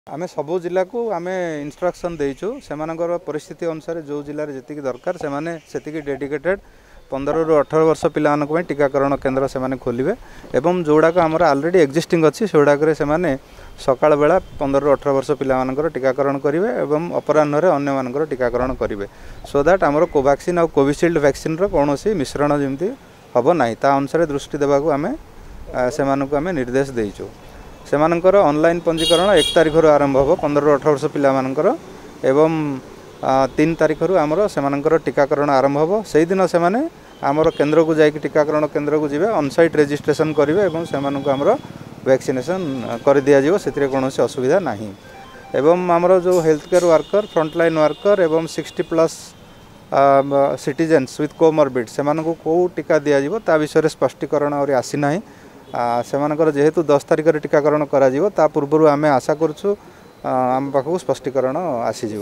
आमे सबु जिला को आमे इंस्ट्रक्शन देइछु सेमानकर परिस्थिति अनुसार जो जिले में जी दरकार से डेडिकेटेड 15 ରୁ 18 वर्ष पिला टीकाकरण केन्द्र से खोलिए एवं जोड़ाक आमर ऑलरेडी एक्जिस्टिंग अच्छी से सकाळ बेला 15 ରୁ 18 वर्ष पिला टीकाकरण करेंगे एवं अपराह्न अन्य टीकाकरण करेंगे सो दैट आमर कोवैक्सीन और कोविशील्ड वैक्सीन कौन मिश्रण जमी हम ना ता अनुसार दृष्टि देवाक आम से निर्देश देचु सेमानकर ऑनलाइन पंजीकरण 1 तारिख आरंभ हो 15 ରୁ 18 वर्ष पिलामानकर एवं 3 तारिख आमर सेमानकर टीकाकरण आरंभ हो से दिन से आमर केन्द्र को जाइक टीकाकरण केन्द्र को जीवे ऑनसाइट रजिस्ट्रेशन करेंगे एवं सेमानक आमर वैक्सीनेशन कर दिया से कौन असुविधा नहीं एवं आमर जो health care worker frontline worker एवं 60+ सिटीजन्स विथ कोमॉर्बिड से कौ टीका दिज्व ता विषय स्पष्टीकरण और आसीना सेमानकर जेहेतु 10 तारिख टीकाकरण करा पूर्व आम आशा करुँ आम पाखक स्पष्टीकरण आसीज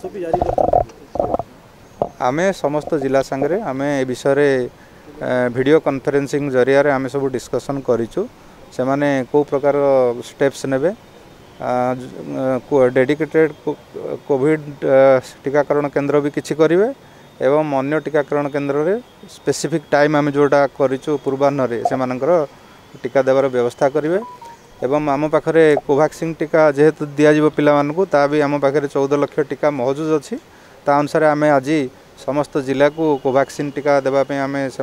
आम समस्त जिला सांगे आम ए विषय वीडियो कॉन्फ्रेंसिंग जरिया आम सब डिस्कशन करूँ से कौ प्रकार स्टेप्स नेबे डेडिकेटेड कोविड टीकाकरण केन्द्र भी किसी करेंगे एवं अन्य टीकाकरण केन्द्र में स्पेसिफिक टाइम आम जोटा करूँ पूर्वाह्न से टीका देवार व्यवस्था करेंगे एवं आम पाखे कोवैक्सीन टीका जेहेतु दिज्व पिलामानकु ता भी आम पाखे 14 लाख टीका मौजूद अच्छी ता अनुसार आम आज समस्त जिला को कोवैक्सीन टीका देवाई आम से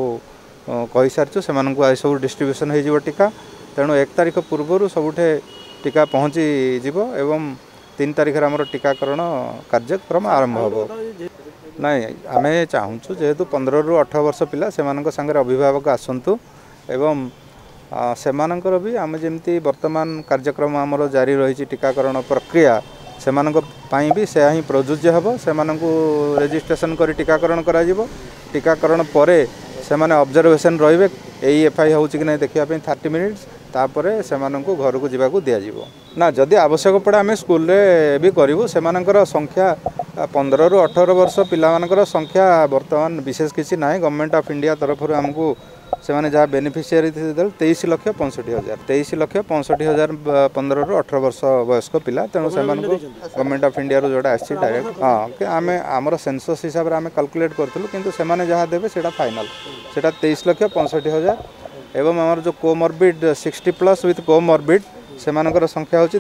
कही सारी से आज सब डिस्ट्रीब्यूशन हो टीका तेणु 1 तारिख पूर्व सबुठे टीका पहुँची जीव एवं 3 तारिख आमर टीकाकरण कार्यक्रम आरंभ हो नाई आम चाहूँ जेहेतु 15 ରୁ 18 वर्ष पिला से अभिभावक आसतु एवं सेमानकर भी आम जमी वर्तमान कार्यक्रम आमर जारी रही टीकाकरण प्रक्रिया से भी से ही प्रযোज्य हम से रजिस्ट्रेशन कर टीकाकरण टीकाकरण पर से ऑब्जर्वेशन रे एफआई हो कि नहीं देखापी 30 मिनिट्स तापर से घर को जावाक दिज्व ना जदि आवश्यक पड़े आम स्कूल भी करूँ से संख्या 15 ରୁ 18 वर्ष पिलामानकर संख्या वर्तमान विशेष किसी ना गवर्नमेंट ऑफ इंडिया तरफ आमको से जहाँ बेनिफिशियरी 23,65,000 23,65,000 15 ରୁ 18 वर्ष वयस्क पिला तेणु से गवर्नमेंट ऑफ इंडिया जोड़ा आसी डायरेक्ट हाँ कि आम आमर सेंसस हिसाब से आम कैलकुलेट करूँ किंतु से जहाँ देवे से फाइनाल से 23,65,000 एवं आमर जो कोमॉर्बिड 60+ विथ कोमॉर्बिड से संख्या हूँ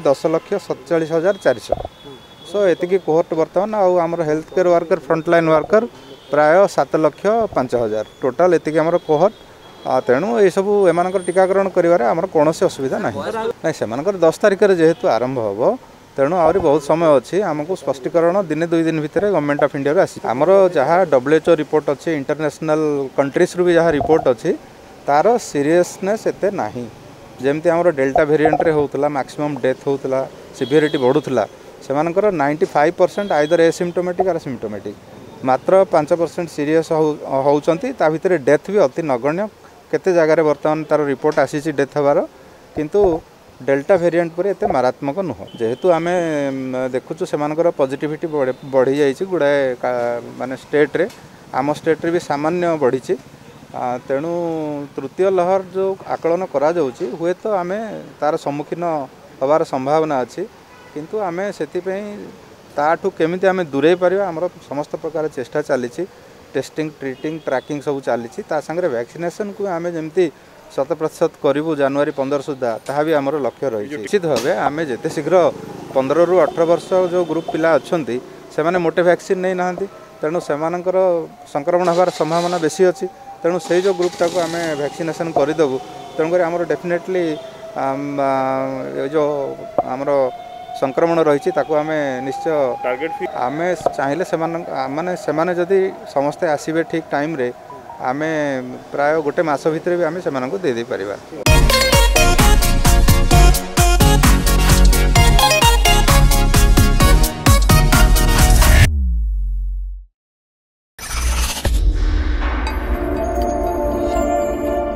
10,47,400 सो एतिकी कोहर्ट बर्तमान आमर health care worker frontline worker प्राय 7,05,000 टोटाल एतिकी आमर कोहर्ट तेणु ये सब एम टीकाकरण कर कौन असुविधा ना ना से 10 तारिख जेहेतु आरंभ हो तेणु आहरी बहुत समय अच्छी आमको स्पष्टीकरण दिने 2 दिन भितर गवर्नमेंट ऑफ इंडिया आसी आमर जहाँ WHO रिपोर्ट अच्छी इंटरनेशनल कंट्रीज भी जहाँ रिपोर्ट अच्छी तार सीरियसनेस एते नाही जमती आमर डेल्टा वेरिएंट रे होतला मैक्सिमम डेथ होतला सिवियरिटी बढ़ुला से 95% आइदर एसिम्टोमेटिक और सिम्टोमेटिक मात्र 5% सीरीयस होउचंती ता भितर डेथ भी अति नगण्य केते जगार बर्तमान तार रिपोर्ट आसी डेथ हबार किंतु डेल्टा वेरिएंट पर एते मारात्मक नुह जेहेतु आम देखुचु से पॉजिटिविटी बढ़ी जाइए गुड़ाए माने स्टेट रे आम स्टेट रे भी सामान्य बढ़ी तेणु तृतीय लहर जो आकलन करा जाउची हुए तो आम तार सम्मुखीन हबार संभावना अच्छी किंतु आम से ताठू केमिति आम दूरे पारिबा आमर समस्त प्रकार चेष्टा चली टेस्टिंग ट्रीटिंग ट्रैकिंग सब चली सांगे वैक्सीनेशन को आम जमी 100% करूँ जनवरी 15 सुधा ता भी आमर लक्ष्य रही निश्चित भाव आम जिते शीघ्र 15 ରୁ 18 वर्ष जो ग्रुप पिला अच्छा से मोटे वैक्सीन नहीं ना तेणु से संक्रमण हबार संभावना बेसी अच्छी तेणु से जो ग्रुपटा को आम वैक्सीनेशन करदेबू तेणुक आमर डेफिनेटली जो आमर संक्रमण रही आम निश्चय टार्गेट आम चाहिए माने जदि समस्ते आसबे ठीक टाइम रे आम प्राय गोटे मास भितर भी आम से दे पारिबा।